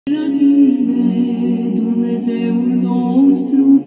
la tine, Dumnezeul nostru.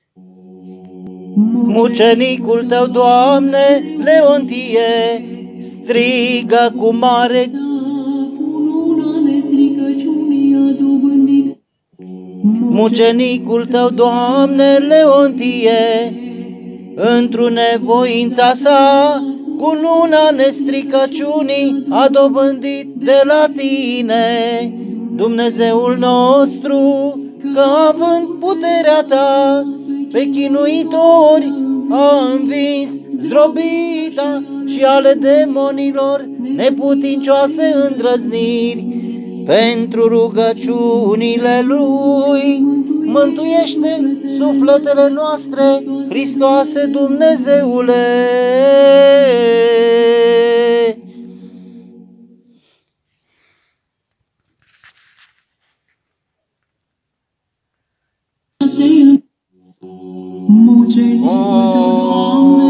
Mucenicul tău, Doamne, Leontie, strigă cu mare Cununa nestricăciunii a dobândit. Mucenicul tău, Doamne, Leontie, într-o nevoința sa, cu luna nestricăciunii a dobândit de la tine, Dumnezeul nostru, că având puterea ta, pe chinuitori a învins zdrobita și ale demonilor neputincioase îndrăzniri. Pentru rugăciunile Lui, mântuiește sufletele noastre, Hristoase Dumnezeule. Mucenicul tău, Doamne,